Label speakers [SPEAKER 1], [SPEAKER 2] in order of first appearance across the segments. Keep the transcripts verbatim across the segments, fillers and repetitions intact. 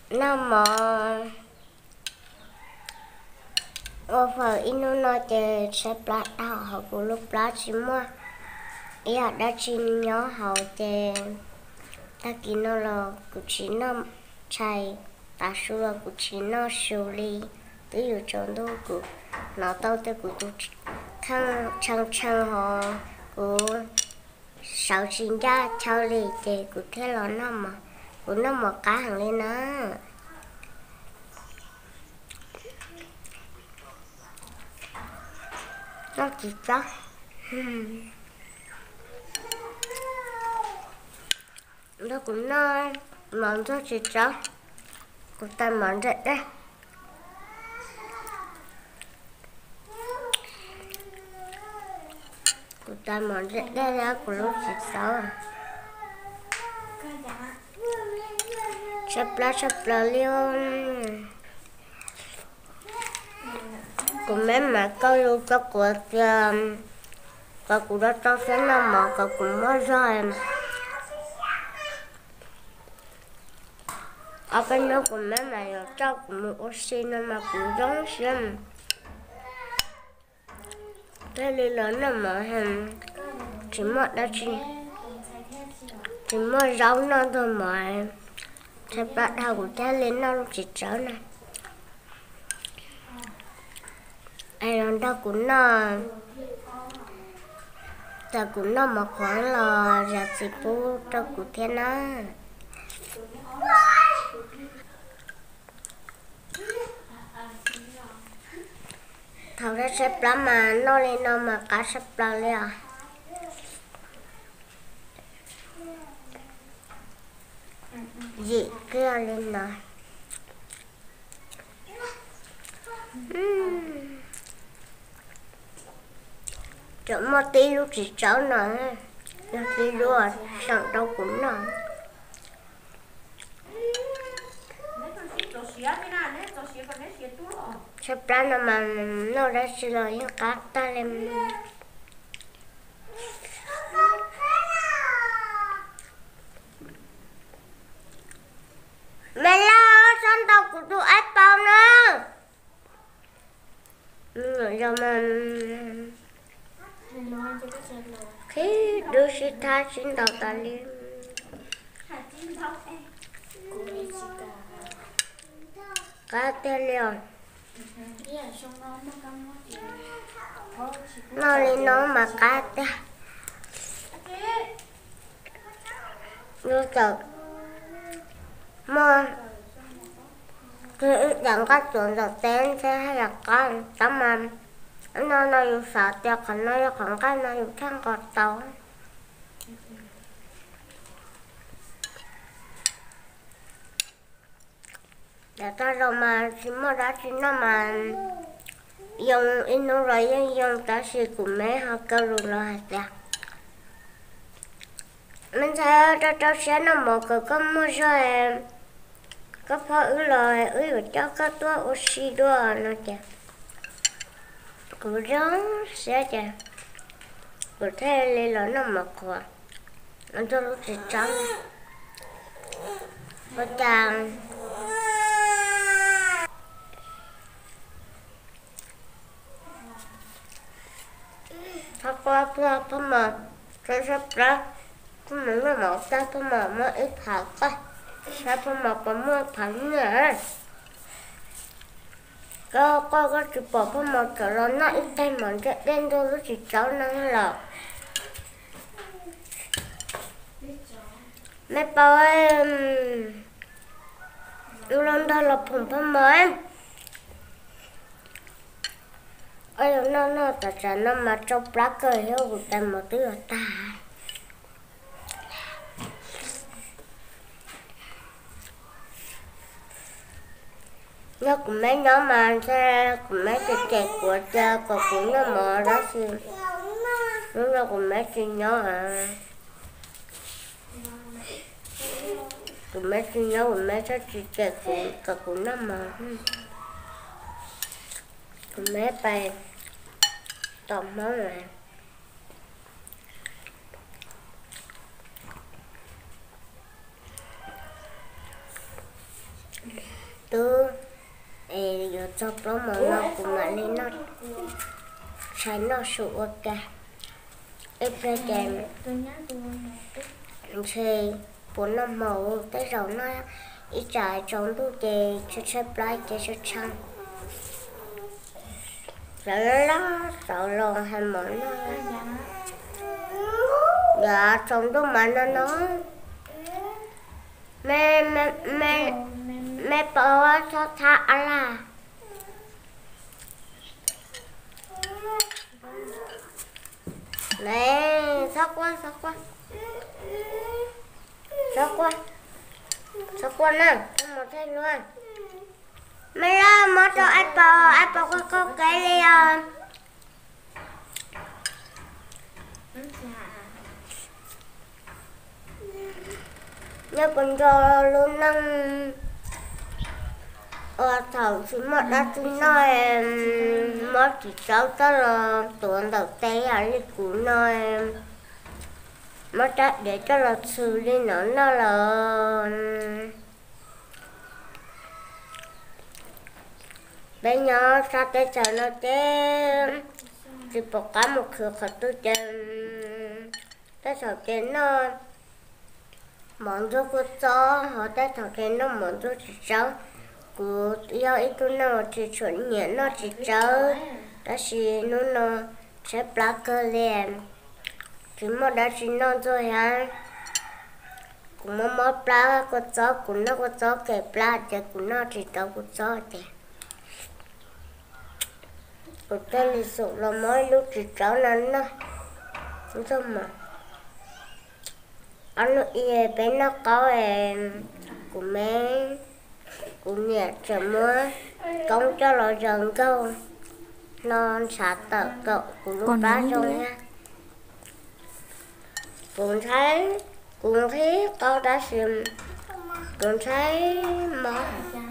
[SPEAKER 1] nó mà ở phần inu nó chơi sẽ plát đào họ của lúc plát chỉ mua ý là đã chỉ nhớ họ chơi ta kỹ nó là của chỉ nó chạy ta số là của chỉ nó xử lý từ từ trong đó của nó tao tới của tôi khăn chăng chăng họ của sáu chín ra cháu lì chơi của thế là nó mà của nó mà cá hàng lên nó nó chỉ chắc nó cũng nó món cho chị cháu cũng tay món vậy đấy cũng tay món vậy đây là của lúc chị cháu sắp lá sắp lá luôn cũng mấy mà câu lưu cho của và cũng đã cho sẽ nằm mà và cũng mới rồi ở bên đó cũng mấy mà rồi cho cũng một oxy nó mà cũng giống xem cái lý lớn là mà hình chỉ một đã chỉ chỉ một rau nó thôi mà thật bắt đầu của cha lên nó chỉ cháu này ai làm đâu cũng nó ta cũng nó mà khoảng là giặt xịt bố cho của thế nó thầu ra xếp lắm mà nó lên nó mà cá xếp lắm lên à gì kia lên rồi uhm. Chỗ một tí lúc chỉ cháu nó nó tí luôn sợ đâu cũng nó sắp ra nó mà nó đã xin lỗi những cá ta lên mẹ lo xong tàu của tụi ép bao nữa rồi rồi mà khi đưa sĩ tha xin tàu ta lên cá tê liòn nó lên nó mà cá tê như thật mà chẳng có chuyện đầu tiên sẽ hay là con tắm ăn nó nó yêu sợ tiêu còn nó còn cái nó yêu khăn cọt tàu để ta rồi mà chỉ mà đã chỉ nó mà dùng in nó rồi dùng dùng ta sẽ cùng mấy họ câu rồi là hạt mình sẽ cho cho sẽ nó một cái con mua rồi có phải ứ lời ứ rồi cho có tua oxy đó nó chả cứ giống sẽ chả cứ thế lên là nó mặc quá nó cho lúc thì trắng có chàng thật quá quá quá mà sẽ sắp ra cái mình nó mọc ra cái mà nó ít thật quá sao cái mà có mưa thẳng nhỉ có có có chỉ bỏ cái mà trở nó nó ít tay mà cái đen thôi nó chỉ cháu nó là mấy bao em yêu lần đó là phồng phồng mới ơi nó nó tại sao nó mà trong lá cây hiểu của ta một thứ là ta nó cũng mấy nó mà ra cũng mấy cái kẹt của cha còn cũng nó mở đó xưa nó nó cũng mấy chuyện nhỏ à cũng mấy chuyện nhỏ cũng mấy cái chuyện kẹt của còn cũng nó mở cũng mấy bài tổng món này tư ê giờ cho nó mà nó cũng mà lên nó trái nó sụp cả ít ra chèn thì bốn năm màu tới rồi nó ít trái trong tu chè cho xếp lại cho xếp chăng rồi đó rồi lo hai món nó dạ trong tu mà nó nói mẹ mẹ mẹ mẹ bảo cho thả là nè sốc quá sốc quá sốc quá sốc quá nè không một thêm luôn mẹ ra mất cho apple apple có có cái liền nhớ con cho luôn năng ở thầu chỉ một đã chỉ nói mất chỉ cháu cho là tuần đầu tiên ở lịch cũ nói mất đã để cho là xử lý nó nó là bây giờ sao tới chờ nó chứ chỉ bỏ cả một khử khử tôi chân tới sau trên nó món cho cô cho họ tới sau trên nó món cho chỉ cháu của yêu ít tôi nó chỉ chuẩn nhẹ nó chỉ cháu đó chỉ nó nó sẽ plug cơ liền chỉ một đó chỉ nó thôi ha cũng một một plug cô cho cũng nó cô cho cái plug chứ cũng nó chỉ cháu cô cho chứ của tôi lịch sử là mỗi lúc chỉ cháu nên nó không sao mà anh nói ý bên nó có em của mẹ của nhà chờ mưa công cho nó dần câu non sát tờ cậu của lúc ba rồi nha cũng thấy cũng thấy câu đã xem cũng thấy mà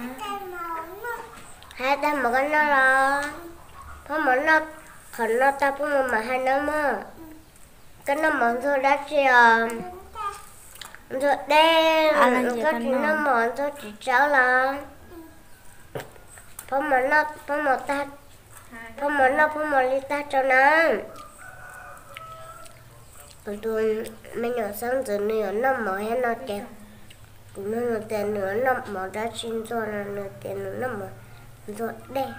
[SPEAKER 1] hai ta một cái nó là có món nó khẩn nó ta cũng mà hai nó mà cái nó món thôi đã chưa rồi đen có chỉ nó món thôi chỉ cháu là có món nó có một ta có món nó có một lít ta cho nó rồi tôi mình nhỏ sáng giờ nữa nó mở hết nó kẹp cũng nó nửa tiền nữa nó mở ra xin cho là nửa tiền nữa nó mở rồi đen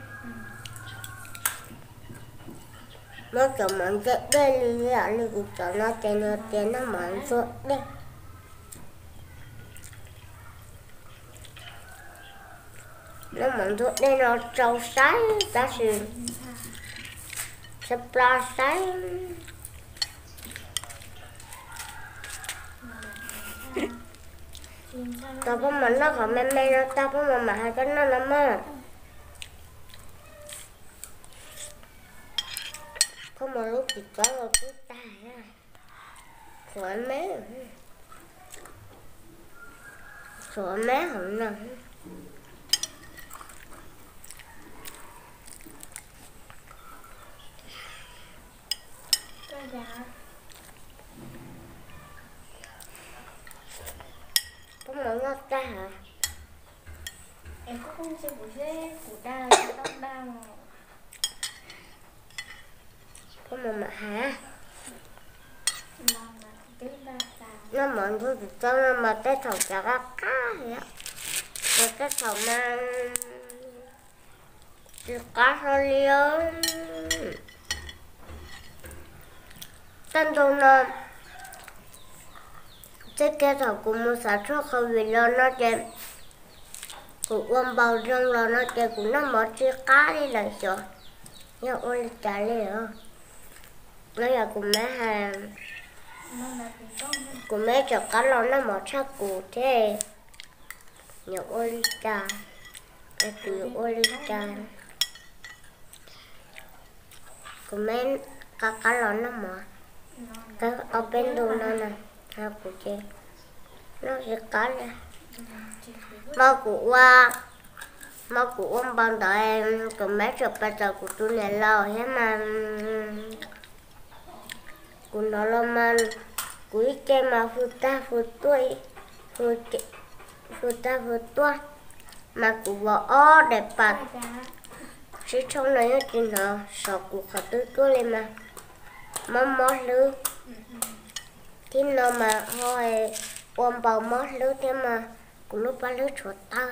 [SPEAKER 1] nó cho món rất đây là lưu cũng cho nó tiền nó tiền nó món rất đây nó món rất đây nó trâu sái ta sử sắp la sái tao có món nó có mê mê nó tao có món mà hai cái nó lắm á có một lúc thì có một cái tài á khỏi mé khỏi mé không nè có một ngọt ta hả
[SPEAKER 2] em có không xem buổi dê của đa là tóc đa mà
[SPEAKER 1] có một mặt hả nó mọn thôi thì cho nó mà cái thầu chả có cá vậy á rồi cái thầu mà cá thôi liền tên tôi nó cái cái thầu cũng một sản xuất không vì lo nó chơi cũng ôm bao răng lo nó chơi cũng nó mở chiếc cá đi là sợ nhưng ôi trả liền nó là của mẹ hàng của mẹ cho cá lo nó mở sắc cụ thế nhiều ôi trà cái cứ ôi trà của mẹ cá cá lo nó mở cái ở bên đồ nó nè ha của chị nó sẽ cá nè mà của qua mà của ông bằng đó em của mẹ chụp bây giờ của tôi này lâu hết mà của nó là mà cuối cái mà phụ ta phụ tuổi phụ phụ ta phụ tuổi mà cũng bỏ ó để bạc
[SPEAKER 2] Ai cả.
[SPEAKER 1] chứ trong này thì nó sợ cũng khó tư cơ lên mà mà mót lư thì nó mà hồi ôm bầu mót lư thế mà cũng lúc ba lư chuột ta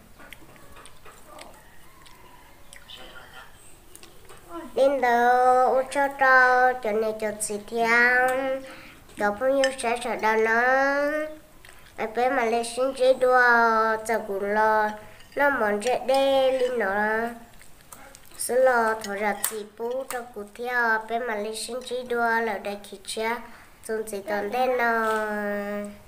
[SPEAKER 1] đến đó ô cho cho cho này cho chị theo cho phong yêu sẽ sợ đó nó ai bé mà lên sinh chế đua cho cũng lo nó mòn chết đê lên nó số lo thổi ra chị bố cho cụ theo bé mà lên sinh chế đua là đây khi cha dùng chỉ toàn đen nó